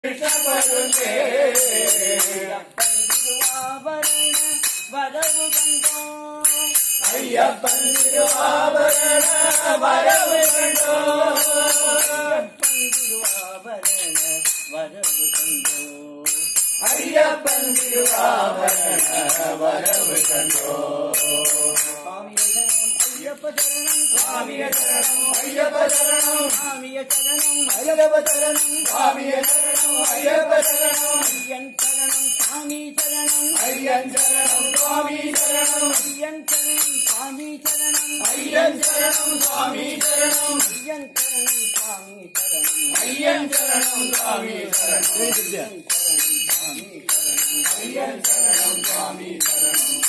வரவு கண்டோம் ஐயப்பன் திருவாபரண வரவு கண்டோம் வரவு கண்டோம் ஐயப்பன் திருவாபரண வரவு கண்டோம் ஐயப்ப சரணம் சுவாமிய சரணம் ஐயப்ப சரணம் சாமிய சரணம் ஐயப்ப சரணம் சுவாமிய சரணம் ஐயப்ப சரணம் ஐயன் சரணம் சாமி சரணம் ஐயன் சரணம் சுவாமி சரணம் ஐயன் சரணம் சாமி சரணம் ஐயன் சரணம் சுவாமி சரணம் ஐயன் சரணம் சாமி சரணம் ஐயன் சரணம் சுவாமி சரணம் ஐயன் சரணம் சாமி சரணம் ஐயன் சரணம் சுவாமி சரணம்